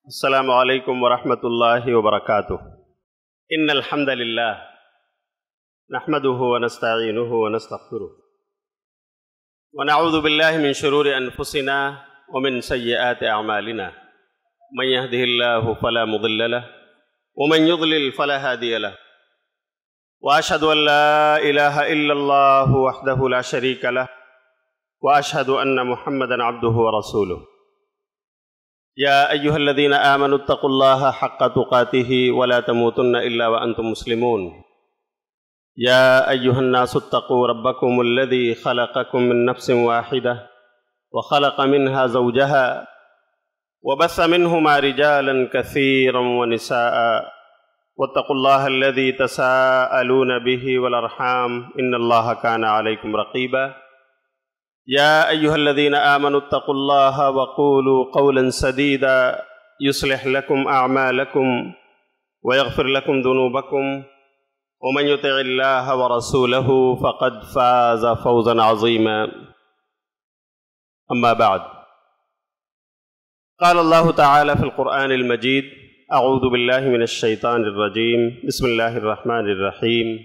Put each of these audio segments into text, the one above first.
السلام علیکم ورحمۃ اللہ وبرکاتہ۔ ان الحمد للہ نحمده ونستعینه ونستغفره ونعوذ باللہ من شرور انفسنا ومن سیئات اعمالنا من يهده الله فلا مضل له ومن يضلل فلا هادي له واشهد ان لا اله الا الله وحده لا شريك له واشهد ان محمدا عبده ورسوله يا أيها الذين آمنوا اتقوا الله حق تقاته ولا تموتن إلا وأنتم مسلمون يا أيها الناس اتقوا ربكم الذي خلقكم من نفس واحدة وخلق منها زوجها وبث منهما رجالا كثيرا ونساء واتقوا الله الذي تساءلون به والأرحام إن الله كان عليكم رقيبا يا أيها الذين آمنوا اتقوا الله وقولوا قولا سديدا يصلح لكم أعمالكم ويغفر لكم ذنوبكم ومن يطع الله ورسوله فقد فاز فوزا عظيما أما بعد قال الله تعالى في القرآن المجيد أعوذ بالله من الشيطان الرجيم بسم الله الرحمن الرحيم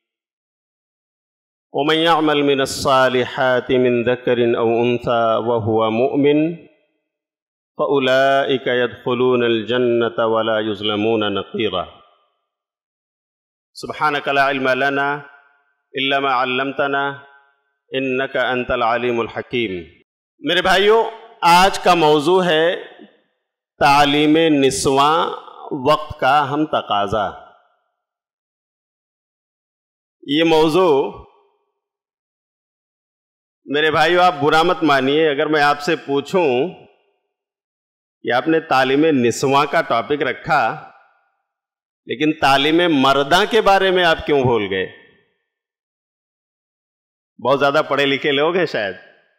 ومن يعمل من الصالحات من ذكر أو أنثى وهو مؤمن فأولئك يدخلون الجنة ولا يظلمون نقيرا سبحانك لا علم لنا إلا ما علمتنا إنك أنت العليم الحكيم۔ میرے بھائیو، آج کا موضوع ہے تعلیم نسواں، وقت کا ہم تقاضا۔ یہ موضوع میرے بھائیو آپ برا مت مانیے اگر میں آپ سے پوچھوں کہ آپ نے تعلیم نسواں کا ٹاپک رکھا لیکن تعلیم مرداں کے بارے میں آپ کیوں بھول گئے؟ بہت زیادہ پڑھے لکھے لوگ ہیں شاید۔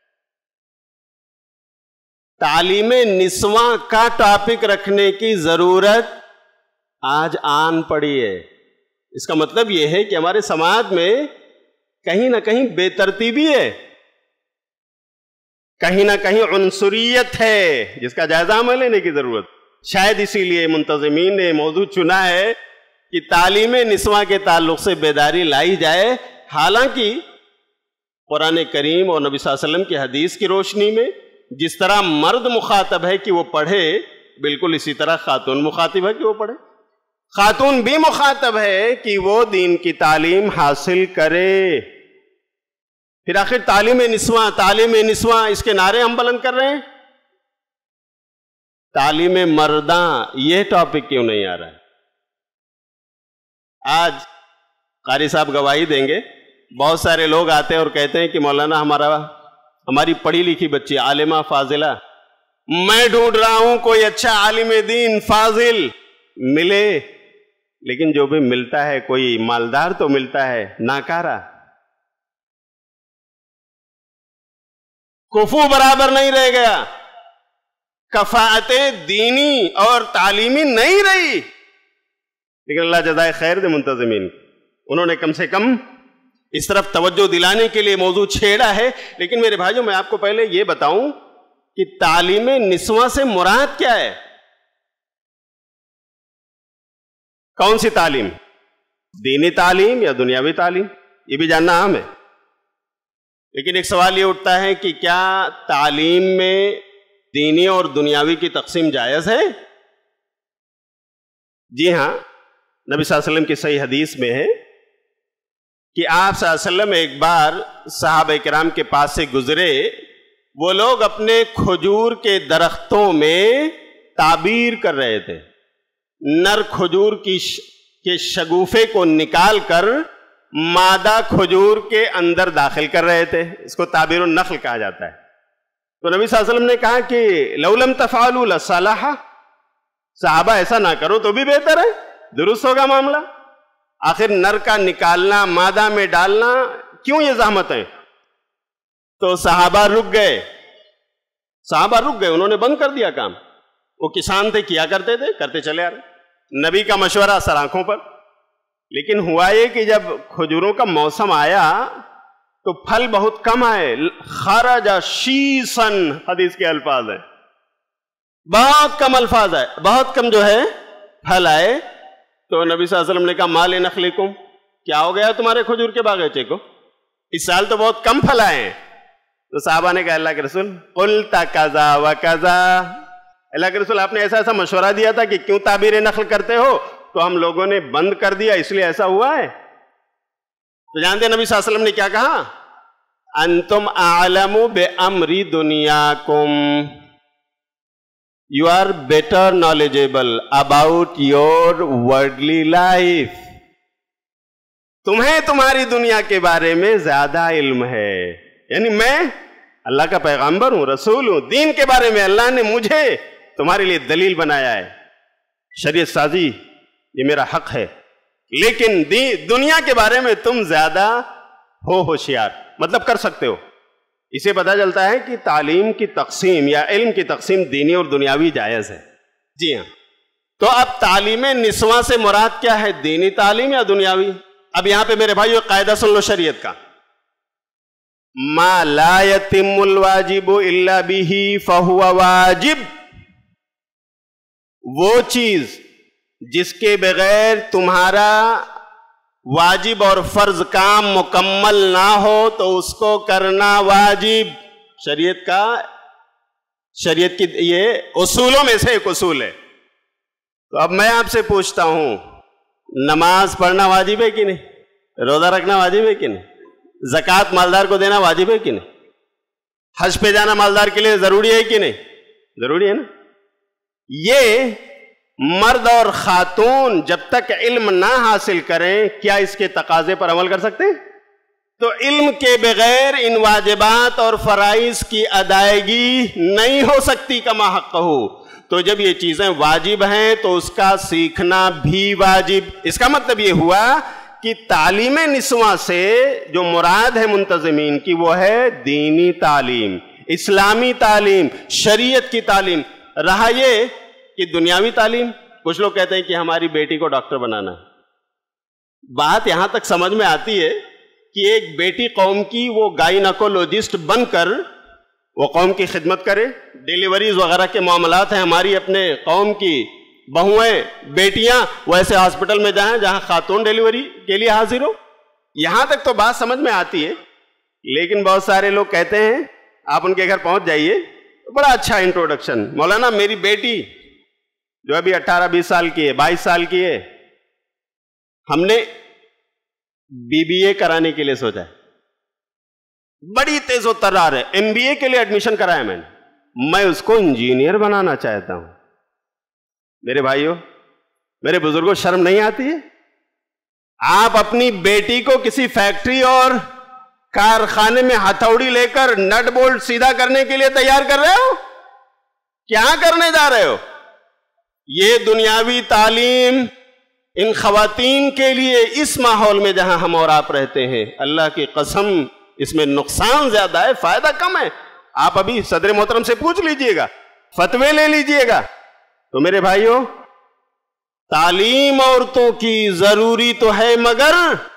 تعلیم نسواں کا ٹاپک رکھنے کی ضرورت آج آن پڑی ہے۔ اس کا مطلب یہ ہے کہ ہمارے سماج میں کہیں نہ کہیں بے ترتیبی ہے، کہیں نہ کہیں عنصریت ہے جس کا جائزہ ہمیں لینے کی ضرورت۔ شاید اسی لیے منتظمین نے موضوع چنا ہے کہ تعلیم نسواں کے تعلق سے بیداری لائی جائے، حالانکہ قرآن کریم اور نبی صلی اللہ علیہ وسلم کی حدیث کی روشنی میں جس طرح مرد مخاطب ہے کہ وہ پڑھے، بالکل اسی طرح خاتون مخاطب ہے کہ وہ پڑھے۔ خاتون بھی مخاطب ہے کہ وہ دین کی تعلیم حاصل کرے۔ پھر آخر تعلیم نسواں اس کے نعرے ہم بلند کر رہے ہیں۔ تعلیم مرداں یہ ٹاپک کیوں نہیں آ رہا ہے؟ آج قاری صاحب گواہی دیں گے، بہت سارے لوگ آتے ہیں اور کہتے ہیں کہ مولانا ہماری پڑھی لکھی بچی عالمہ فاضلہ، میں ڈھونڈ رہا ہوں کوئی اچھا عالم دین فاضل ملے، لیکن جو بھی ملتا ہے کوئی مالدار تو ملتا ہے ناکارہ، کفو برابر نہیں رہ گیا، کفاءت دینی اور تعلیمی نہیں رہی۔ لیکن اللہ جزائے خیر دے منتظمین، انہوں نے کم سے کم اس طرف توجہ دلانے کے لیے موضوع چھیڑا ہے۔ لیکن میرے بھائیوں، میں آپ کو پہلے یہ بتاؤں کہ تعلیم نسواں سے مراد کیا ہے؟ کون سی تعلیم؟ دینی تعلیم یا دنیاوی تعلیم؟ یہ بھی جاننا اہم ہے۔ لیکن ایک سوال یہ اٹھتا ہے کہ کیا تعلیم میں دینی اور دنیاوی کی تقسیم جائز ہے؟ جی ہاں، نبی صلی اللہ علیہ وسلم کی صحیح حدیث میں ہے کہ آپ صلی اللہ علیہ وسلم ایک بار صحابہ کرام کے پاس سے گزرے، وہ لوگ اپنے کھجور کے درختوں میں تعبیر کر رہے تھے، نر کھجور کے شگوفے کو نکال کر مادہ کھجور کے اندر داخل کر رہے تھے۔ اس کو تعبیر النخل کہا جاتا ہے۔ تو نبی صلی اللہ علیہ وسلم نے کہا کہ لو لم تفعلوا لصلح، صحابہ ایسا نہ کرو تو بھی بہتر ہے، درست ہوگا معاملہ۔ آخر نر کا نکالنا، مادہ میں ڈالنا، کیوں یہ زحمت ہے؟ تو صحابہ رک گئے، انہوں نے بند کر دیا کام۔ وہ کسان تھے، کیا کرتے تھے، کرتے چلے آ رہے، نبی کا مشورہ سر آنکھوں پر۔ لیکن ہوا یہ کہ جب کھجوروں کا موسم آیا تو پھل بہت کم آئے، خرج شیسن حدیث کے الفاظ ہیں، بہت کم الفاظ آئے، بہت کم جو ہے پھل آئے. تو نبی صلی اللہ علیہ وسلم نے کہا مال نخلکم، کیا ہو گیا تمہارے کھجور کے باغیچے کو؟ اس سال تو بہت کم پھل آئے ہیں. تو صحابہ نے کہا اللہ کے رسول قلت کذا و کذا، اللہ کے رسول آپ نے ایسا ایسا مشورہ دیا تھا کہ کیوں تعبیر نخل کرتے ہو، تو ہم لوگوں نے بند کر دیا اس لیے ایسا ہوا ہے. تو جانتے ہیں نبی صلی اللہ علیہ وسلم نے کیا کہا؟ انتم اعلم بامر دنیاکم، you are better knowledgeable about your worldly life. تمہیں تمہاری دنیا کے بارے میں زیادہ علم ہے. یعنی میں اللہ کا پیغمبر ہوں، رسول ہوں، دین کے بارے میں اللہ نے مجھے تمہارے لیے دلیل بنایا ہے. شریعت سازی یہ میرا حق ہے، لیکن دنیا کے بارے میں تم زیادہ ہو ہوشیار، مطلب کر سکتے ہو. اسے پتہ چلتا ہے کہ تعلیم کی تقسیم یا علم کی تقسیم دینی اور دنیاوی جائز ہے. جی ہاں. تو اب تعلیم نسواں سے مراد کیا ہے؟ دینی تعلیم یا دنیاوی؟ اب یہاں پہ میرے بھائیو قاعدہ سن لو شریعت کا. ما لا یتم الواجب الا به فهو واجب، وہ چیز جس کے بغیر تمہارا واجب اور فرض کام مکمل نہ ہو تو اس کو کرنا واجب. شریعت کی یہ اصولوں میں سے ایک اصول ہے. تو اب میں آپ سے پوچھتا ہوں، نماز پڑھنا واجب ہے کہ نہیں؟ روزہ رکھنا واجب ہے کہ نہیں؟ زکوٰۃ مالدار کو دینا واجب ہے کہ نہیں؟ حج پہ جانا مالدار کے لیے ضروری ہے کہ نہیں؟ ضروری ہے نا. یہ مرد اور خاتون جب تک علم نہ حاصل کریں کیا اس کے تقاضے پر عمل کر سکتے ہیں؟ تو علم کے بغیر ان واجبات اور فرائض کی ادائیگی نہیں ہو سکتی کما حق ہو. تو جب یہ چیزیں واجب ہیں تو اس کا سیکھنا بھی واجب. اس کا مطلب یہ ہوا کہ تعلیم نسواں سے جو مراد ہے منتظمین کی وہ ہے دینی تعلیم، اسلامی تعلیم، شریعت کی تعلیم. رہا یہ کہ دنیاوی تعلیم، کچھ لوگ کہتے ہیں کہ ہماری بیٹی کو ڈاکٹر بنانا ہے. بات یہاں تک سمجھ میں آتی ہے کہ ایک بیٹی قوم کی وہ گائنیکولوجسٹ بن کر وہ قوم کی خدمت کرے. ڈیلیوریز وغیرہ کے معاملات ہیں ہماری اپنے قوم کی بہویں بیٹیاں وہ ایسے ہاسپٹل میں جائیں جہاں خاتون ڈیلیوری کے لیے حاضر ہو. یہاں تک تو بات سمجھ میں آتی ہے. لیکن بہت سارے لوگ کہتے ہیں آپ ان کے گھر پہنچ جائیے، بڑا اچھا انٹروڈکشن، مولانا میری بیٹی جو ابھی 18-20 سال کی ہے، 22 سال کی ہے، ہم نے BBA کرانے کے لیے سوچا ہے، بڑی تیز و ترار ہے، MBA کے لیے ایڈمیشن کرایا میں اس کو انجینئر بنانا چاہتا ہوں. میرے بھائیوں، میرے بزرگوں، شرم نہیں آتی ہے؟ آپ اپنی بیٹی کو کسی فیکٹری اور کارخانے میں ہتھوڑی لے کر نٹ بولٹ سیدھا کرنے کے لیے تیار کر رہے ہو؟ کیا کرنے جا رہے ہو؟ یہ دنیاوی تعلیم ان خواتین کے لیے اس ماحول میں جہاں ہم اور آپ رہتے ہیں، اللہ کی قسم اس میں نقصان زیادہ ہے، فائدہ کم ہے. آپ ابھی صدر محترم سے پوچھ لیجئے گا، فتوے لے لیجئے گا. تو میرے بھائیوں، تعلیم عورتوں کی ضروری تو ہے، مگر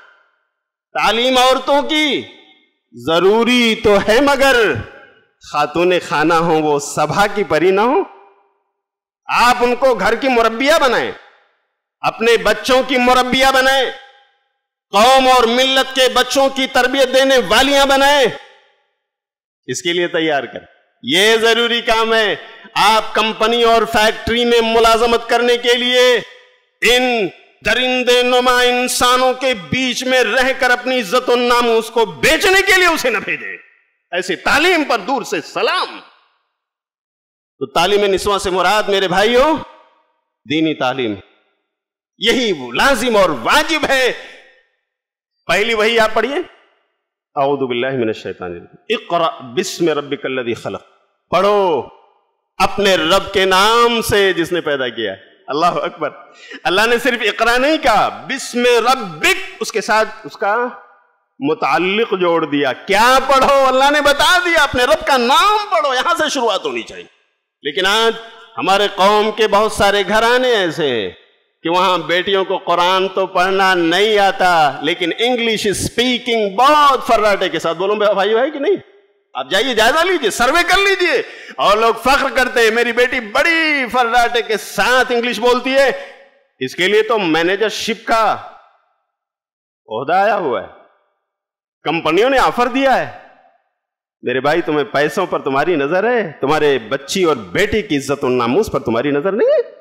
تعلیم عورتوں کی ضروری تو ہے مگر خاتون خانہ ہوں، وہ سبھا کی پری نہ ہوں. آپ ان کو گھر کی مربیہ بنائیں، اپنے بچوں کی مربیہ بنائیں، قوم اور ملت کے بچوں کی تربیت دینے والیاں بنائیں. اس کے لیے تیار کریں، یہ ضروری کام ہے. آپ کمپنی اور فیکٹری میں ملازمت کرنے کے لیے ان درندے نما انسانوں کے بیچ میں رہ کر اپنی عزت و ناموس کو بیچنے کے لیے اسے نہ بھیجیں. ایسی تعلیم پر دور سے سلام. تو تعلیم نسواں سے مراد میرے بھائیوں دینی تعلیم، یہی لازم اور واجب ہے. پہلی وہی آپ پڑھیے، اعوذ باللہ من الشیطان الرجیم، اقرأ بسم ربک الذی خلق. پڑھو اپنے رب کے نام سے جس نے پیدا کیا ہے. اللہ اکبر. اللہ نے صرف اقرا نہیں کہا، بسم ربک اس کے ساتھ اس کا متعلق جوڑ دیا. کیا پڑھو؟ اللہ نے بتا دیا، اپنے رب کا نام پڑھو. یہاں سے شروعات ہونی چاہیے. لیکن آج ہمارے قوم کے بہت سارے گھرانے ایسے ہیں کہ وہاں بیٹیوں کو قرآن تو پڑھنا نہیں آتا، لیکن انگلش اسپیکنگ بہت فراٹے کے ساتھ. بولوں بھائی کہ نہیں؟ آپ جائیے جائزہ لیجئے, سروے کر لیجئے. اور لوگ فخر کرتے ہیں میری بیٹی بڑی فراٹے کے ساتھ انگلش بولتی ہے, اس کے لیے تو مینیجرشپ کا عہدہ آیا ہوا ہے, کمپنیوں نے آفر دیا ہے. میرے بھائی تمہیں پیسوں پر تمہاری نظر ہے, تمہارے بچی اور بیٹی کی عزت و ناموس پر تمہاری نظر نہیں ہے.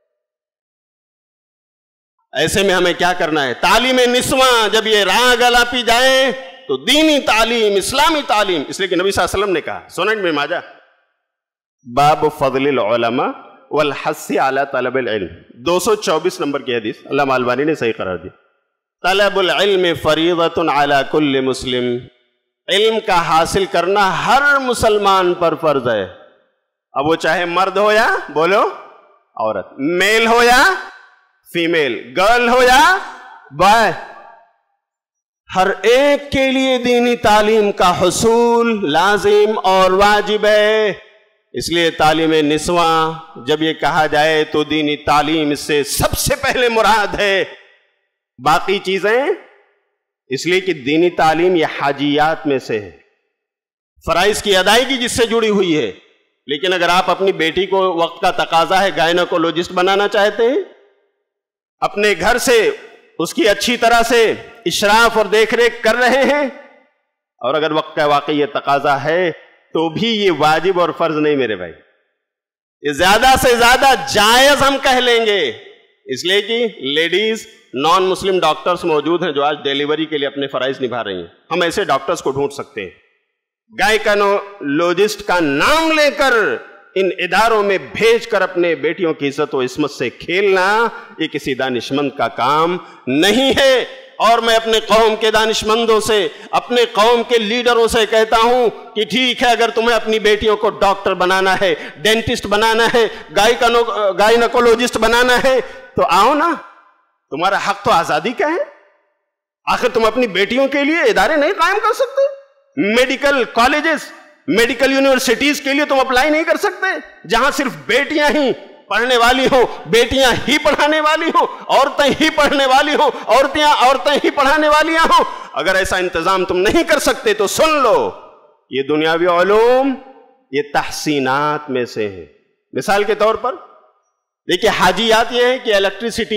ایسے میں ہمیں کیا کرنا ہے؟ تعلیم نسواں جب یہ راہ گلاپی جائے تو دینی تعلیم, اسلامی تعلیم, اس لیے کہ نبی صلی اللہ علیہ وسلم نے کہا, سنن میں ماجہ, باب فضل العلماء والحث علی طلب العلم, 224 نمبر کی حدیث, علامہ البانی نے صحیح قرار دی. طلب العلم فریضۃ علی کل مسلم, علم کا حاصل کرنا ہر مسلمان پر فرض ہے. اب وہ چاہے مرد ہو یا بولو عورت, میل ہو یا فیمیل, گرل ہو یا بوائے, ہر ایک کے لیے دینی تعلیم کا حصول لازم اور واجب ہے. اس لیے تعلیم نسواں جب یہ کہا جائے تو دینی تعلیم اس سے سب سے پہلے مراد ہے. باقی چیزیں اس لیے کہ دینی تعلیم یہ حاجیات میں سے ہے, فرائض کی ادائیگی جس سے جڑی ہوئی ہے. لیکن اگر آپ اپنی بیٹی کو وقت کا تقاضا ہے گائنیکولوجسٹ بنانا چاہتے ہیں, اپنے گھر سے اس کی اچھی طرح سے اشراف اور دیکھ ریکھ کر رہے ہیں, اور اگر وقت کا واقعی یہ تقاضا ہے تو بھی یہ واجب اور فرض نہیں میرے بھائی, یہ زیادہ سے زیادہ جائز ہم کہہ لیں گے. اس لیے کہ لیڈیز نان مسلم ڈاکٹرز موجود ہیں جو آج ڈیلیوری کے لیے اپنے فرائض نبھا رہی ہیں. ہم ایسے ڈاکٹرز کو ڈھونڈ سکتے ہیں. گائنیکولوجسٹ کا نام لے کر ان اداروں میں بھیج کر اپنے بیٹیوں کی عزت و عصمت سے کھیلنا یہ کسی دانشمند کا کام نہیں ہے. اور میں اپنے قوم کے دانشمندوں سے, اپنے قوم کے لیڈروں سے کہتا ہوں کہ ٹھیک ہے, اگر تمہیں اپنی بیٹیوں کو ڈاکٹر بنانا ہے, ڈینٹسٹ بنانا ہے, گائنیکولوجسٹ بنانا ہے تو آؤ نا, تمہارا حق تو آزادی کا ہے. آخر تم اپنی بیٹیوں کے لیے ادارے نہیں قائم کر سکتے؟ میڈیکل کالجز, میڈیکل یونیورسٹیز کے لیے تم اپلائی نہیں کر سکتے جہاں صرف بیٹیاں ہی پڑھنے والی ہوں, بیٹیاں ہی پڑھانے والی ہوں, عورتیں ہی پڑھنے والی ہوں, عورتیں ہی پڑھانے والیاں ہوں؟ اگر ایسا انتظام تم نہیں کر سکتے تو سن لو, یہ دنیاوی علوم یہ تحسینات میں سے ہے. مثال کے طور پر دیکھیے, حاجیات یہ ہے کہ الیکٹریسٹی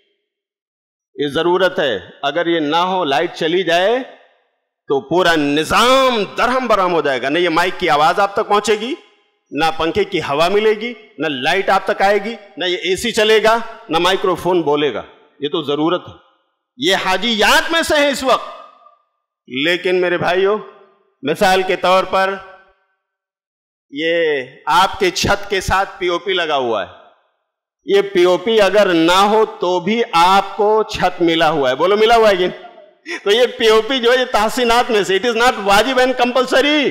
یہ ضرورت ہے, اگر یہ نہ ہو, لائٹ چلی جائے تو پورا نظام درہم برہم ہو جائے گا. نہ یہ مائک کی آواز آپ تک پہنچے گی, نہ پنکھے کی ہوا ملے گی, نہ لائٹ آپ تک آئے گی, نہ یہ اے سی چلے گا, نہ مائکرو فون بولے گا. یہ تو ضرورت ہے, یہ حاجیات میں سے ہے اس وقت. لیکن میرے بھائیوں, مثال کے طور پر یہ آپ کے چھت کے ساتھ پی او پی لگا ہوا ہے, یہ پی او پی اگر نہ ہو تو بھی آپ کو چھت ملا ہوا ہے. بولو ملا ہوا ہے کہ تو یہ پی او پی جو ہے یہ تحسینات میں سے, اٹ از ناٹ واجب اینڈ کمپلسری.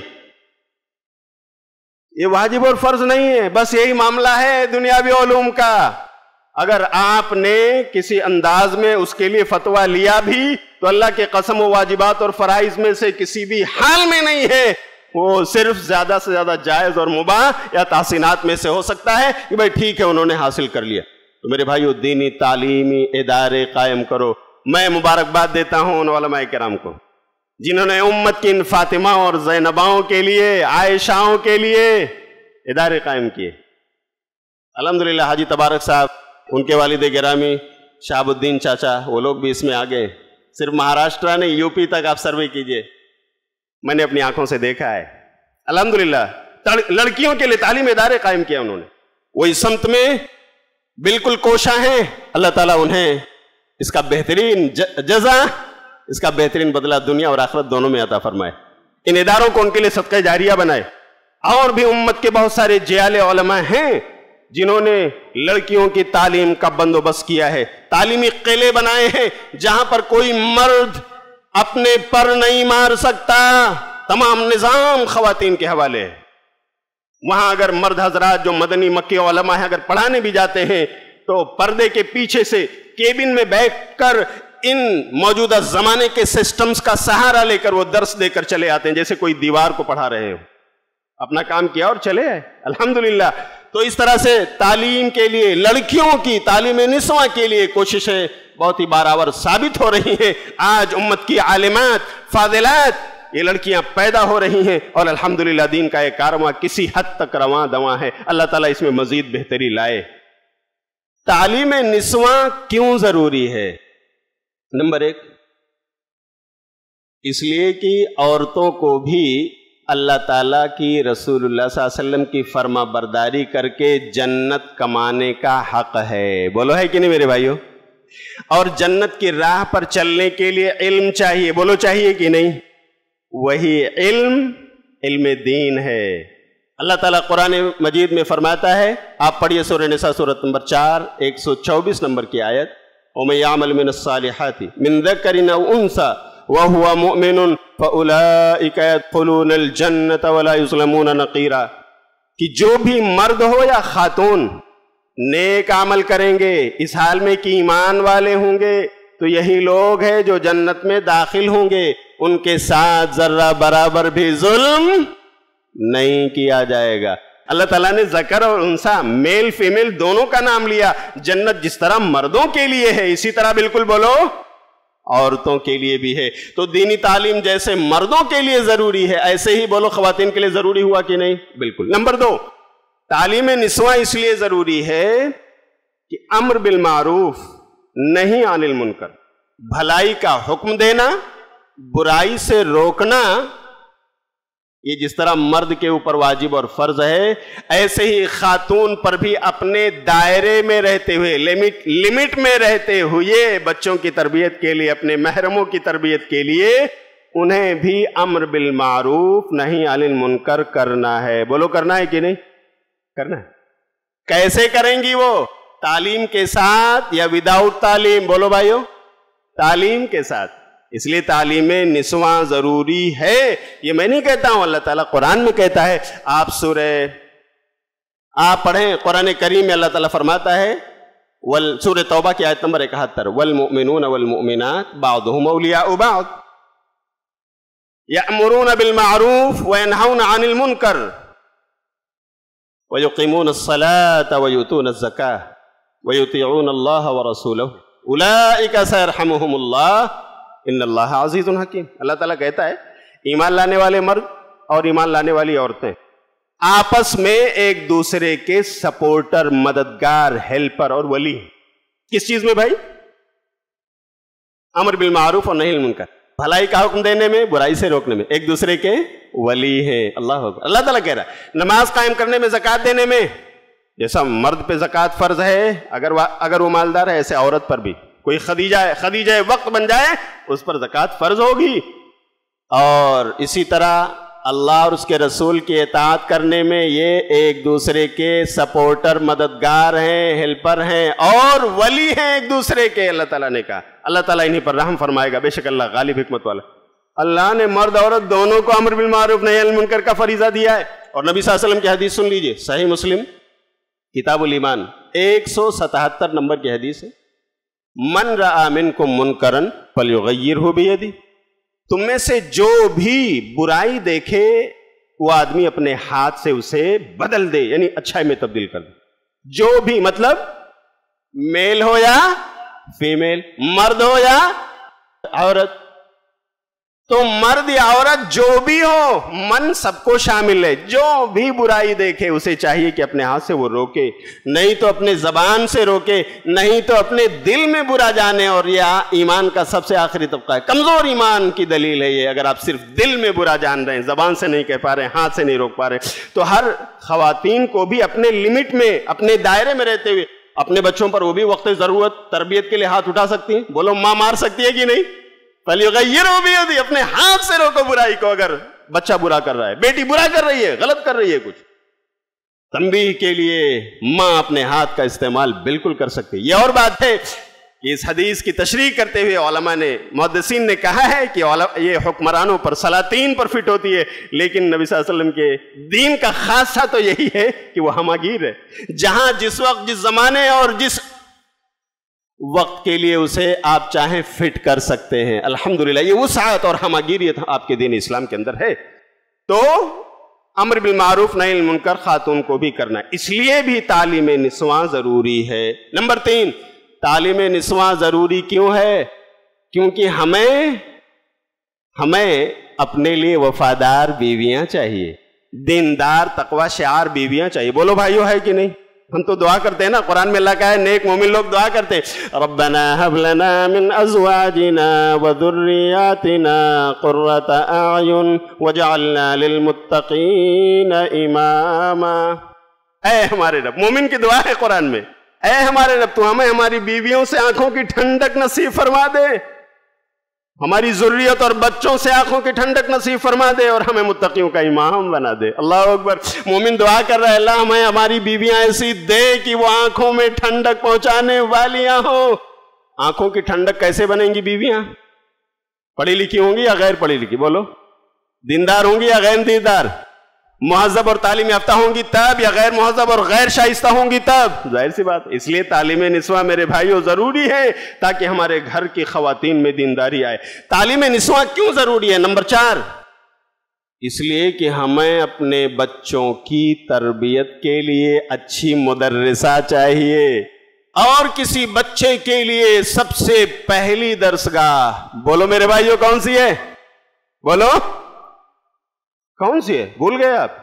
یہ واجب اور فرض نہیں ہے. بس یہی معاملہ ہے دنیاوی علوم کا. اگر آپ نے کسی انداز میں اس کے لیے فتویٰ لیا بھی تو اللہ کے قسم و واجبات اور فرائض میں سے کسی بھی حال میں نہیں ہے, وہ صرف زیادہ سے زیادہ جائز اور مباح یا تحسینات میں سے ہو سکتا ہے کہ بھائی ٹھیک ہے انہوں نے حاصل کر لیا. تو میرے بھائیو, دینی تعلیمی ادارے قائم کرو. میں مبارکباد دیتا ہوں ان علماء کرام کو جنہوں نے امت کی ان فاطمہ اور زینباؤں کے لیے, عائشاؤں کے لیے ادارے قائم کیے. الحمدللہ حاجی تبارک صاحب, ان کے والد گرامی شہاب الدین چاچا, وہ لوگ بھی اس میں آگے. صرف مہاراشٹرا نہیں, یو پی تک آپ سروے کیجئے, میں نے اپنی آنکھوں سے دیکھا ہے. الحمدللہ لڑکیوں کے لیے تعلیم ادارے قائم کیا انہوں نے. وہ اس سمت میں بالکل کوشاں ہیں. اللہ تعالیٰ انہیں اس کا بہترین جزا, اس کا بہترین بدلہ دنیا اور آخرت دونوں میں عطا فرمائے. ان اداروں کو ان کے لیے صدقہ جاریہ بنائے. اور بھی امت کے بہت سارے جیال علماء ہیں جنہوں نے لڑکیوں کی تعلیم کا بندوبست کیا ہے. تعلیمی قلعے بنائے ہیں جہاں پر کوئی مرد اپنے پر نہیں مار سکتا. تمام نظام خواتین کے حوالے ہے. وہاں اگر مرد حضرات جو مدنی مکی علماء ہیں اگر پڑھانے بھی جاتے ہیں تو پردے کے پیچھے سے کیبن میں بیٹھ کر ان موجودہ زمانے کے سسٹمز کا سہارا لے کر وہ درس دے کر چلے آتے ہیں جیسے کوئی دیوار کو پڑھا رہے ہوں. اپنا کام کیا اور چلے آئے. الحمدللہ. تو اس طرح سے تعلیم کے لیے, لڑکیوں کی تعلیم نسواں کے لیے کوششیں بہت ہی بارآور ثابت ہو رہی ہیں. آج امت کی عالمات, فاضلات یہ لڑکیاں پیدا ہو رہی ہیں اور الحمدللہ دین کا ایک کارواں کسی حد تک رواں دواں ہے. اللہ تعالیٰ اس میں مزید بہتری لائے. تعلیم نسواں کیوں ضروری ہے؟ نمبر 1، اس لیے کہ عورتوں کو بھی اللہ تعالیٰ کی، رسول اللہ صلی اللہ علیہ وسلم کی فرما برداری کر کے جنت کمانے کا حق ہے. بولو ہے کہ نہیں میرے بھائیو؟ اور جنت کی راہ پر چلنے کے لیے علم چاہیے. بولو چاہیے کہ نہیں؟ وہی علم دین ہے. اللہ تعالیٰ قرآن مجید میں فرماتا ہے، آپ پڑھیے سورہ نساء سورۃ نمبر 4 124 نمبر کی آیت، وَمَن يَعْمَلْ مِنَ الصَّالِحَاتِ مِن ذَكَرٍ أَوْ أُنثَىٰ وَهُوَ مُؤْمِنٌ فَأُولَٰئِكَ يَدْخُلُونَ الْجَنَّةَ وَلَا يُظْلَمُونَ نَقِيرًا. کہ جو بھی مرد ہو یا خاتون نیک عمل کریں گے، اس حال میں کہ ایمان والے ہوں گے، تو یہی لوگ ہیں جو جنت میں داخل ہوں گے. ان کے ساتھ ذرہ برابر بھی ظلم نہیں کیا جائے گا. اللہ تعالیٰ نے ذکر اور انثیٰ، میل فیمیل دونوں کا نام لیا. جنت جس طرح مردوں کے لیے ہے، اسی طرح بالکل بولو عورتوں کے لیے بھی ہے. تو دینی تعلیم جیسے مردوں کے لیے ضروری ہے، ایسے ہی بولو خواتین کے لیے ضروری ہوا کہ نہیں؟ بالکل. نمبر 2، تعلیم نسواں اس لیے ضروری ہے کہ امر بالمعروف نہی عن المنکر، بھلائی کا حکم دینا، برائی سے روکنا، یہ جس طرح مرد کے اوپر واجب اور فرض ہے، ایسے ہی خاتون پر بھی اپنے دائرے میں رہتے ہوئے، لمٹ میں رہتے ہوئے بچوں کی تربیت کے لیے، اپنے محرموں کی تربیت کے لیے انہیں بھی امر بالمعروف نہی عن المنکر کرنا ہے. بولو کرنا ہے کہ نہیں؟ کرنا ہے. کیسے کریں گی وہ؟ تعلیم کے ساتھ یا وداؤٹ تعلیم؟ بولو بھائیو، تعلیم کے ساتھ. اس لیے تعلیم نسواں ضروری ہے. یہ میں نہیں کہتا ہوں، اللہ تعالیٰ قرآن میں کہتا ہے. آپ پڑھیں قرآن کریم میں اللہ تعالیٰ فرماتا ہے، سورہ توبہ کی آیت نمبر 71، والمؤمنون والمؤمنات بعضهم اولیاء بعض یأمرون بالمعروف وینہون عن المنکر وَيُقِيمُونَ الصَّلَاةَ وَيُؤْتُونَ الزَّكَاةَ وَيُطِيعُونَ اللَّهَ وَرَسُولَهُ أُولَئِكَ سَيَرْحَمُهُمُ اللَّهُ إِنَّ اللَّهَ عَزِيزٌ حَكِيمٌ. اللہ تعالیٰ کہتا ہے ایمان لانے والے مرد اور ایمان لانے والی عورتیں آپس میں ایک دوسرے کے سپورٹر، مددگار، ہیلپر اور ولی. کس چیز میں بھائی؟ امر بالمعروف اور نہی عن المنکر، بھلائی کا حکم دینے میں، برائی سے روکنے میں ایک دوسرے کے ولی ہیں. اللہ اکبر. اللہ تعالیٰ کہہ رہا ہے نماز قائم کرنے میں، زکوٰۃ دینے میں، جیسا مرد پہ زکوٰۃ فرض ہے اگر وہ مالدار ہے، ایسے عورت پر بھی. کوئی خدیجہ وقت بن جائے اس پر زکوٰۃ فرض ہوگی. اور اسی طرح اللہ اور اس کے رسول کی اطاعت کرنے میں یہ ایک دوسرے کے سپورٹر، مددگار ہیں، ہیلپر ہیں اور ولی ہیں ایک دوسرے کے. اللہ تعالیٰ نے کہا، اللہ تعالیٰ انہی پر رحم فرمائے گا، بے شک اللہ غالب حکمت والا. اللہ نے مرد عورت دونوں کو امر بالمعروف نہی عن المنکر کا فریضہ دیا ہے. اور نبی صلی اللہ علیہ وسلم کی حدیث سن لیجئے، صحیح مسلم کتاب الایمان 177 نمبر کی حدیث ہے، من رأى منکم منکرا فلیغیرہ بیدہ. تم میں سے جو بھی برائی دیکھے وہ آدمی اپنے ہاتھ سے اسے بدل دے، یعنی اچھائی میں تبدیل کر دے. جو بھی مطلب میل ہو یا فیمیل، مرد ہو یا عورت. تو مرد یا عورت جو بھی ہو، من سب کو شامل ہے. جو بھی برائی دیکھے اسے چاہیے کہ اپنے ہاتھ سے وہ روکے، نہیں تو اپنے زبان سے روکے، نہیں تو اپنے دل میں برا جانے. اور یہ ایمان کا سب سے آخری طبقہ ہے، کمزور ایمان کی دلیل ہے یہ. اگر آپ صرف دل میں برا جان رہے ہیں، زبان سے نہیں کہہ پا رہے ہیں، ہاتھ سے نہیں روک پا رہے ہیں، تو ہر خواتین کو بھی اپنے لمٹ میں، اپنے دائرے میں رہتے ہوئے اپنے بچوں پر وہ بھی وقت ضرورت تربیت کے لیے ہاتھ اٹھا سکتی ہیں. بولو ماں مار سکتی ہے کہ نہیں؟ فَلْيُغَيِّرْهُ بِيَدِهِ، اپنے ہاتھ سے روکو برائی کو. اگر بچہ برا کر رہا ہے، بیٹی برا کر رہی ہے، غلط کر رہی ہے کچھ، تنبیہ کے لیے ماں اپنے ہاتھ کا استعمال بالکل کر سکتی ہے. یہ اور بات ہے کہ اس حدیث کی تشریح کرتے ہوئے علماء نے، محدثین نے کہا ہے کہ یہ حکمرانوں پر، سلاطین پر فٹ ہوتی ہے، لیکن نبی صلی اللہ علیہ وسلم کے دین کا خاصہ تو یہی ہے کہ وہ ہماگیر ہے. جہاں جس وقت، جس زمانے اور جس وقت کے لیے اسے آپ چاہیں فٹ کر سکتے ہیں. الحمدللہ یہ وسعت اور ہماگیریت آپ کے دین اسلام کے اندر ہے. تو امر بالمعروف نہی عن المنکر خاتون کو بھی کرنا ہے. اس لیے بھی تعلیم نسواں ضروری ہے. نمبر 3، تعلیم نسواں ضروری کیوں ہے؟ کیونکہ ہمیں ہمیں اپنے لیے وفادار بیویاں چاہیے، دیندار تقوی شعار بیویاں چاہیے. بولو بھائیو ہے کہ نہیں؟ ہم تو دعا کرتے ہیں نا، قرآن میں اللہ کا ہے نیک مومن لوگ دعا کرتے ہیں ربنا هب لنا من ازواجنا وذرياتنا قرة اعین واجعلنا للمتقین اماما. اے ہمارے رب، مومن کی دعا ہے قرآن میں، اے ہمارے رب تو ہمیں ہماری بیویوں سے آنکھوں کی ٹھنڈک نصیب فرما دے، ہماری ذریت اور بچوں سے آنکھوں کی ٹھنڈک نصیب فرما دے، اور ہمیں متقیوں کا امام بنا دے. اللہ اکبر. مومن دعا کر رہا ہے اللہ ہمیں ہماری بیویاں ایسی دے کہ وہ آنکھوں میں ٹھنڈک پہنچانے والیاں ہوں. آنکھوں کی ٹھنڈک کیسے بنیں گی بیویاں؟ پڑھی لکھی ہوں گی یا غیر پڑھی لکھی؟ بولو. دیندار ہوں گی یا غیر دیندار؟ مہذب اور تعلیم یافتہ ہوں گی تب، یا غیر مہذب اور غیر شائستہ ہوں گی تب؟ ظاہر سی بات. اس لیے تعلیم نسواں میرے بھائیوں ضروری ہے تاکہ ہمارے گھر کی خواتین میں دینداری آئے. تعلیم نسواں کیوں ضروری ہے؟ نمبر 4، اس لیے کہ ہمیں اپنے بچوں کی تربیت کے لیے اچھی مدرسہ چاہیے، اور کسی بچے کے لیے سب سے پہلی درسگاہ، بولو میرے بھائیوں کون سی ہے؟ بولو کون سی ہے؟ بھول گئے آپ؟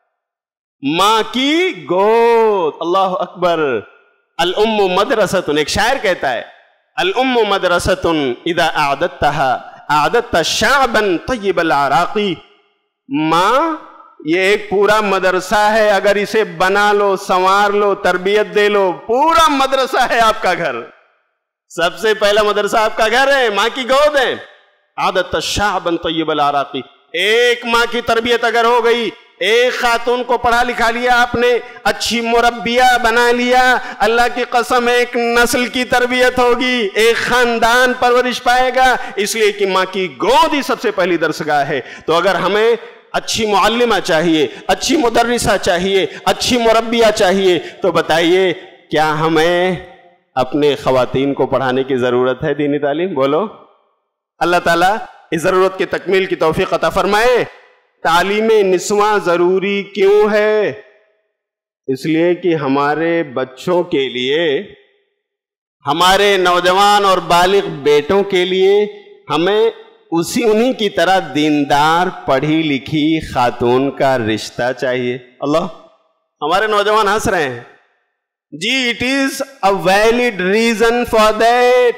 ماں کی گود. اللہ اکبر. الام مدرسۃ، ایک شاعر کہتا ہے الام مدرسۃ اذا اعددتها اعددت شعبا طیب العراق. ماں یہ ایک پورا مدرسہ ہے، اگر اسے بنا لو، سنوار لو، تربیت دے لو، پورا مدرسہ ہے آپ کا گھر. سب سے پہلا مدرسہ آپ کا گھر ہے، ماں کی گود ہے. اعددت شعبا طیب العراق. ایک ماں کی تربیت اگر ہو گئی، ایک خاتون کو پڑھا لکھا لیا آپ نے، اچھی مربیہ بنا لیا، اللہ کی قسم ایک نسل کی تربیت ہوگی، ایک خاندان پرورش پائے گا. اس لیے کہ ماں کی گود ہی سب سے پہلی درسگاہ ہے. تو اگر ہمیں اچھی معلمہ چاہیے، اچھی مدرسہ چاہیے، اچھی مربیہ چاہیے، تو بتائیے کیا ہمیں اپنے خواتین کو پڑھانے کی ضرورت ہے دینی تعلیم؟ بولو. اللہ تعالیٰ اس ضرورت کی تکمیل کی توفیق عطا فرمائے. تعلیم نسواں ضروری کیوں ہے؟ اس لیے کہ ہمارے بچوں کے لیے، ہمارے نوجوان اور بالغ بیٹوں کے لیے ہمیں انہی کی طرح دیندار پڑھی لکھی خاتون کا رشتہ چاہیے. اللہ، ہمارے نوجوان ہنس رہے ہیں. جی it is a valid reason for that.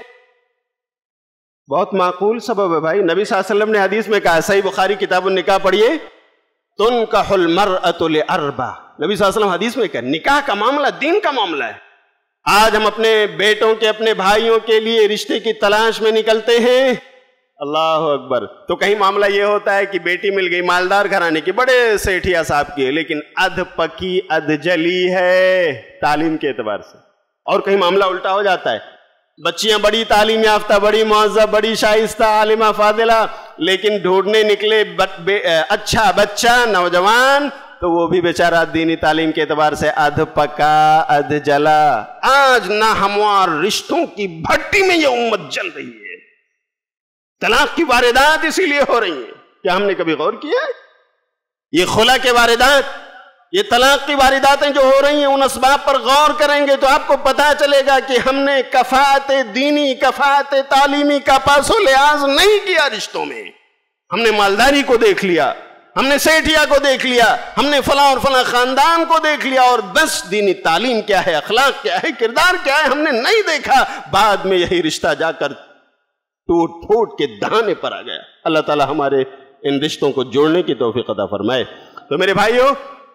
بہت معقول سبب ہے بھائی. نبی صلی اللہ علیہ وسلم نے حدیث میں کہا، صحیح بخاری کتاب النکاح پڑھیے، تنکح المرأة لأربع. نبی صلی اللہ علیہ وسلم حدیث میں کہا نکاح کا معاملہ دین کا معاملہ ہے. آج ہم اپنے بیٹوں کے، اپنے بھائیوں کے لیے رشتے کی تلاش میں نکلتے ہیں. اللہ اکبر. تو کہیں معاملہ یہ ہوتا ہے کہ بیٹی مل گئی مالدار گھرانے کی، بڑے سیٹھیا صاحب کی ہے، لیکن ادھ پکی ادھ جلی ہے تعلیم کے اعتبار سے. اور کہیں معاملہ الٹا ہو جاتا ہے، بچیاں بڑی تعلیم یافتہ، بڑی مہذب، بڑی شائستہ، عالمہ فاضلہ، لیکن ڈھونڈنے نکلے اچھا بچہ نوجوان تو وہ بھی بیچارہ دینی تعلیم کے اعتبار سے ادھ پکا ادھ جلا. آج ناہموار رشتوں کی بھٹی میں یہ امت جل رہی ہے. طلاق کی واردات اسی لیے ہو رہی ہیں. کیا ہم نے کبھی غور کیا؟ یہ خلا کے واردات، یہ طلاق کی وارداتیں جو ہو رہی ہیں، ان اسباب پر غور کریں گے تو آپ کو پتا چلے گا کہ ہم نے کفاءت دینی، کفاءت تعلیمی کا پاس و لحاظ نہیں کیا رشتوں میں. ہم نے مالداری کو دیکھ لیا، ہم نے سیٹھیا کو دیکھ لیا، ہم نے فلاں اور فلاں خاندان کو دیکھ لیا، اور بس دینی تعلیم کیا ہے، اخلاق کیا ہے، کردار کیا ہے ہم نے نہیں دیکھا. بعد میں یہی رشتہ جا کر ٹوٹ پھوٹ کے دہانے پر آ گیا. اللہ تعالی ہمارے ان رشتوں کو جوڑنے کی توفیق عطا فرمائے. تو میرے بھائیوں،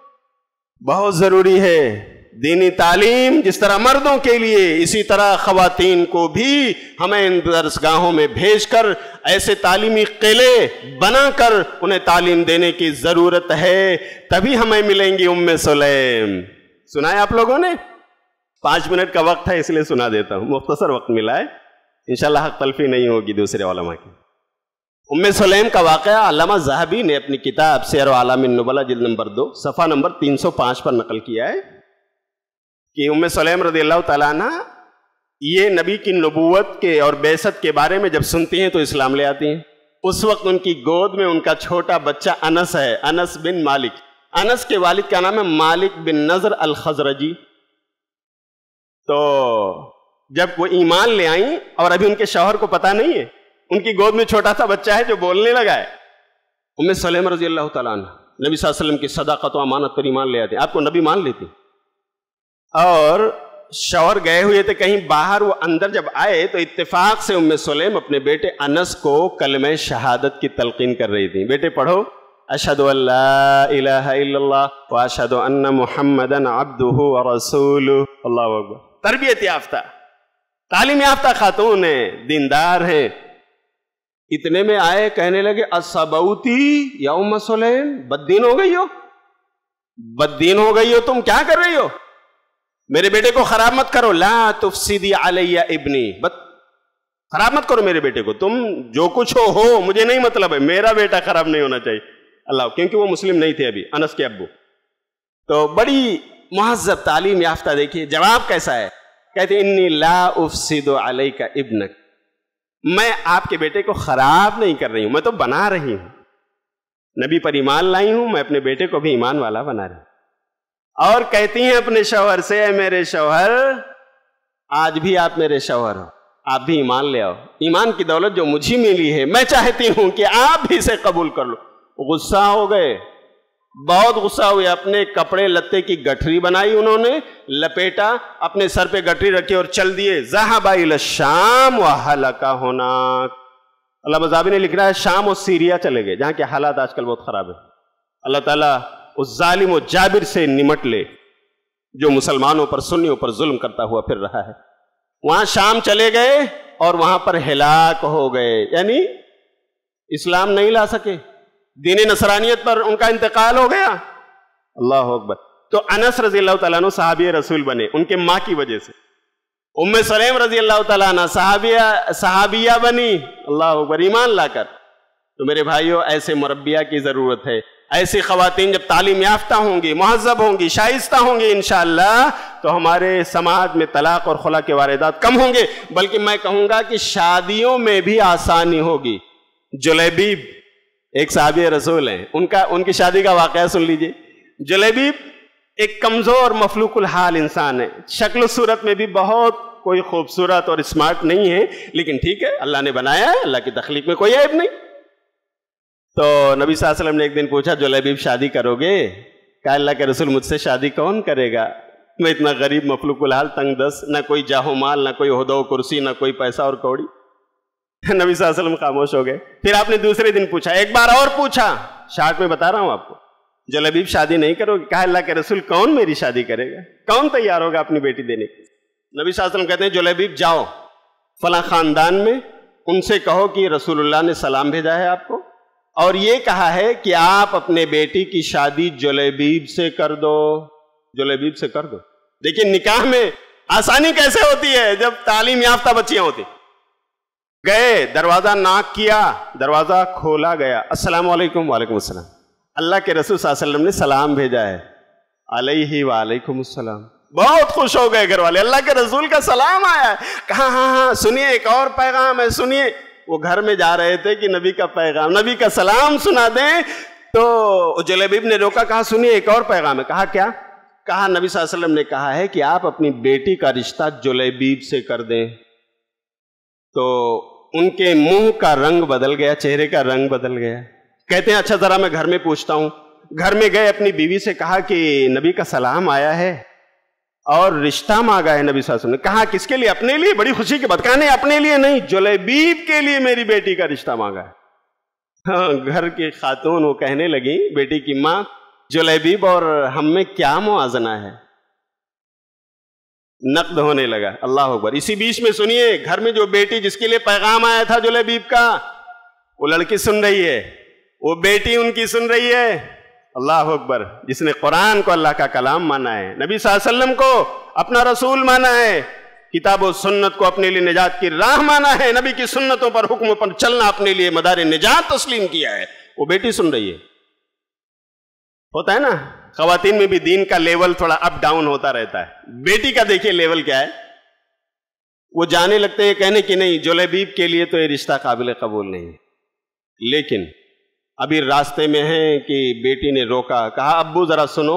بہت ضروری ہے دینی تعلیم. جس طرح مردوں کے لیے، اسی طرح خواتین کو بھی ہمیں ان درسگاہوں میں بھیج کر ایسے تعلیمی قلعے بنا کر انہیں تعلیم دینے کی ضرورت ہے. تبھی ہمیں ملیں گی ام سلیم. سنا ہے آپ لوگوں نے؟ 5 منٹ کا وقت ہے اس لیے سنا دیتا ہوں، مختصر وقت ملا ہے، انشاءاللہ حق تلفی نہیں ہوگی دوسرے علماء کی. ام سلیم کا واقعہ علامہ زاہبی نے اپنی کتاب سیر و اعلام النبلاء جلد نمبر 2 صفحہ نمبر 305 پر نقل کیا ہے کہ ام سلیم رضی اللہ تعالیٰ عنہ یہ نبی کی نبوت کے اور بعثت کے بارے میں جب سنتی ہیں تو اسلام لے آتی ہیں. اس وقت ان کی گود میں ان کا چھوٹا بچہ انس ہے، انس بن مالک. انس کے والد کا نام ہے مالک بن نضر الخزرجی. تو جب وہ ایمان لے آئیں، اور ابھی ان کے شوہر کو پتہ نہیں ہے، ان کی گود میں چھوٹا سا بچہ ہے جو بولنے لگا ہے. ام سلیم رضی اللہ تعالیٰ عنہ نبی صلی اللہ علیہ وسلم کی صداقت و امانت پر ایمان لے آتے. آپ کو نبی مان لیتی. اور شوہر گئے ہوئے تھے کہیں باہر, وہ اندر جب آئے تو اتفاق سے ام سلیم اپنے بیٹے انس کو کلمہ شہادت کی تلقین کر رہی تھی. بیٹے پڑھو, اشہد ان لا الہ الا اللہ واشہد ان محمدا عبدہ ورسولہ. اللہ اکبر. تربیت یافتہ, تعلیم یافتہ خاتون ہیں, دیندار ہیں. اتنے میں آئے, کہنے لگے اصبوتی یا ام سلیم, بددین ہو گئی ہو, بددین ہو گئی ہو, تم کیا کر رہی ہو؟ میرے بیٹے کو خراب مت کرو. لا تفسدی علی ابنی, خراب مت کرو میرے بیٹے کو. تم جو کچھ ہو مجھے نہیں مطلب ہے, میرا بیٹا خراب نہیں ہونا چاہیے. اللہ, کیونکہ وہ مسلم نہیں تھے ابھی, انس کے ابو. تو بڑی مہذب تعلیم یافتہ. دیکھیے جواب کیسا ہے, کہتے انی لا افسد علیک ابنک, میں آپ کے بیٹے کو خراب نہیں کر رہی ہوں, میں تو بنا رہی ہوں. نبی پر ایمان لائی ہوں, میں اپنے بیٹے کو بھی ایمان والا بنا رہی ہوں. اور کہتی ہیں اپنے شوہر سے, اے میرے شوہر, آج بھی آپ میرے شوہر ہو, آپ بھی ایمان لے آؤ. ایمان کی دولت جو مجھے ملی ہے, میں چاہتی ہوں کہ آپ بھی اسے قبول کر لو. غصہ ہو گئے, بہت غصہ ہوئے. اپنے کپڑے لتے کی گٹھری بنائی انہوں نے, لپیٹا, اپنے سر پہ گٹھری رکھی اور چل دیے. ذهب الى الشام وهلك هناك. علامہ زابی نے لکھ رہا ہے شام اور سیریا چلے گئے, جہاں کے حالات آج کل بہت خراب ہیں. اللہ تعالیٰ اس ظالم و جابر سے نمٹ لے جو مسلمانوں پر, سنیوں پر ظلم کرتا ہوا پھر رہا ہے. وہاں شام چلے گئے اور وہاں پر ہلاک ہو گئے, یعنی اسلام نہیں لا سکے, دین نصرانیت پر ان کا انتقال ہو گیا. اللہ اکبر. تو انس رضی اللہ تعالیٰ عنہ صحابی رسول بنے ان کے ماں کی وجہ سے. ام سلیم رضی اللہ تعالیٰ عنہ صحابیہ بنی, اللہ اکبر, ایمان لا کر. تو میرے بھائیوں, ایسے مربیہ کی ضرورت ہے. ایسی خواتین جب تعلیم یافتہ ہوں گی, مہذب ہوں گی, شائستہ ہوں گی انشاءاللہ, تو ہمارے سماج میں طلاق اور خلا کے واردات کم ہوں گے. بلکہ میں کہوں گا کہ شادیوں میں بھی آسانی ہوگی. جلیبیب ایک صحابی رسول ہیں, ان کی شادی کا واقعہ سن لیجئے. جلیبیب ایک کمزور مفلوق الحال انسان ہے, شکل و صورت میں بھی بہت کوئی خوبصورت اور اسمارٹ نہیں ہے, لیکن ٹھیک ہے, اللہ نے بنایا ہے, اللہ کی تخلیق میں کوئی عیب نہیں. تو نبی صلی اللہ علیہ وسلم نے ایک دن پوچھا, جلیبیب شادی کرو گے؟ کہا اللہ کے رسول, مجھ سے شادی کون کرے گا, میں اتنا غریب مفلوق الحال, تنگ دست, نہ کوئی جاہ و مال, نہ کوئی عہدہ و کرسی, نہ کوئی پیسہ اور کوڑی. نبی صلی اللہ علیہ وسلم خاموش ہو گئے. پھر آپ نے دوسرے دن پوچھا, ایک بار اور پوچھا, شارٹ میں بتا رہا ہوں آپ کو, جلیبیب شادی نہیں کرو گے؟ کہا اللہ کے رسول, کون میری شادی کرے گا, کون تیار ہوگا اپنی بیٹی دینے کی؟ نبی صلی اللہ علیہ وسلم کہتے ہیں, جلیبیب جاؤ فلاں خاندان میں, ان سے کہو کہ رسول اللہ نے سلام بھیجا ہے آپ کو, اور یہ کہا ہے کہ آپ اپنے بیٹی کی شادی جلیبیب سے کر دو, جلیبیب سے کر دو. دیکھیں نکاح میں آسانی کیسے ہوتی ہے جب تعلیم یافتہ بچیاں ہوتی. گئے, دروازہ ناک کیا, دروازہ کھولا گیا, السلام علیکم. وعلیکم السلام. اللہ کے رسول صلی اللہ علیہ وسلم نے سلام بھیجا ہے, علیہ وعلیکم السلام. بہت خوش ہو گئے گھر والے, اللہ کے رسول کا سلام آیا ہے. کہا ہاں سنیے, ایک اور پیغام ہے, سنیے. وہ گھر میں جا رہے تھے کہ نبی کا پیغام, نبی کا سلام سنا دیں. تو جلیبیب نے روکا, کہا سنیے ایک اور پیغام ہے. کہا کیا؟ کہا نبی صلی اللہ علیہ وسلم نے کہا ہے کہ آپ اپنی بیٹی کا رشتہ جلیبیب سے کر دیں. تو ان کے منہ کا رنگ بدل گیا, چہرے کا رنگ بدل گیا. کہتے ہیں اچھا ذرا میں گھر میں پوچھتا ہوں. گھر میں گئے, اپنی بیوی سے کہا کہ نبی کا سلام آیا ہے اور رشتہ مانگا ہے نبی صلی اللہ علیہ وسلم نے. کہا کس کے لیے؟ اپنے لیے. بڑی خوشی کی بات. کہا نہیں اپنے لیے نہیں, جلیبیب کے لیے میری بیٹی کا رشتہ مانگا ہے. ہاں, گھر کی خاتون وہ کہنے لگی, بیٹی کی ماں, جلیبیب اور ہم میں کیا موازنہ ہے؟ نقد ہونے لگا. اللہ اکبر. اسی بیچ میں سنیے, گھر میں جو بیٹی جس کے لیے پیغام آیا تھا جلیبیب کا, وہ لڑکی سن رہی ہے, وہ بیٹی ان کی سن رہی ہے. اللہ اکبر. جس نے قرآن کو اللہ کا کلام مانا ہے, نبی صلی اللہ علیہ وسلم کو اپنا رسول مانا ہے, کتاب و سنت کو اپنے لیے نجات کی راہ مانا ہے, نبی کی سنتوں پر, حکموں پر چلنا اپنے لیے مدار نجات تسلیم کیا ہے, وہ بیٹی سن رہی ہے. ہوتا ہے نا, خواتین میں بھی دین کا لیول تھوڑا اپ ڈاؤن ہوتا رہتا ہے. بیٹی کا دیکھیے لیول کیا ہے, وہ جانے لگتے ہیں کہنے کی نہیں, جلیبیب کے لیے تو یہ رشتہ قابل قبول نہیں. لیکن ابھی راستے میں ہیں کہ بیٹی نے روکا, کہا ابو ذرا سنو,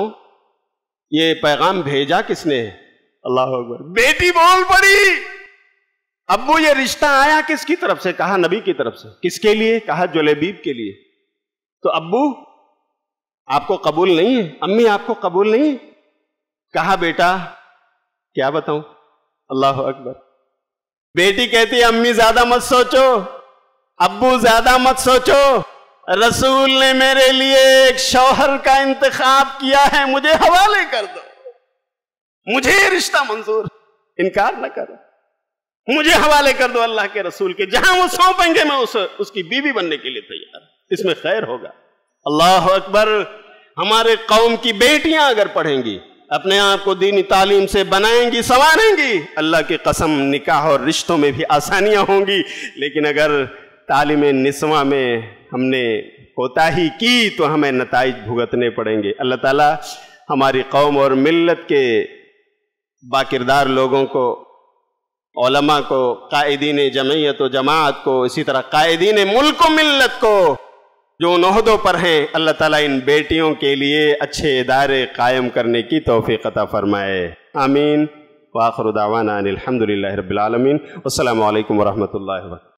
یہ پیغام بھیجا کس نے؟ اللہ اکبر. بیٹی بول پڑی, ابو یہ رشتہ آیا کس کی طرف سے؟ کہا نبی کی طرف سے. کس کے لیے؟ کہا جلیبیب کے لیے. تو ابو آپ کو قبول نہیں ہے؟ امی آپ کو قبول نہیں ہے؟ کہا بیٹا کیا بتاؤں. اللہ اکبر. بیٹی کہتی ہے امی زیادہ مت سوچو، ابو زیادہ مت سوچو، رسول نے میرے لیے ایک شوہر کا انتخاب کیا ہے، مجھے حوالے کر دو، مجھے یہ رشتہ منظور، انکار نہ کرو، مجھے حوالے کر دو اللہ کے رسول کے، جہاں وہ سونپیں گے میں اس کی بیوی بننے کے لیے تیار، اس میں خیر ہوگا. اللہ اکبر. ہمارے قوم کی بیٹیاں اگر پڑھیں گی، اپنے آپ کو دینی تعلیم سے بنائیں گی، سنواریں گی، اللہ کی قسم نکاح اور رشتوں میں بھی آسانیاں ہوں گی. لیکن اگر تعلیم نسواں میں ہم نے کوتاہی کی تو ہمیں نتائج بھگتنے پڑیں گے. اللہ تعالی ہماری قوم اور ملت کے باکردار لوگوں کو، علماء کو، قائدین جمعیت و جماعت کو، اسی طرح قائدین ملک و ملت کو جو ان عہدوں پر ہیں، اللہ تعالیٰ ان بیٹیوں کے لیے اچھے ادارے قائم کرنے کی توفیق عطا فرمائے. آمین. وآخر دعوانا ان الحمدللہ رب العالمین. والسلام علیکم ورحمۃ اللہ وبرکاتہ.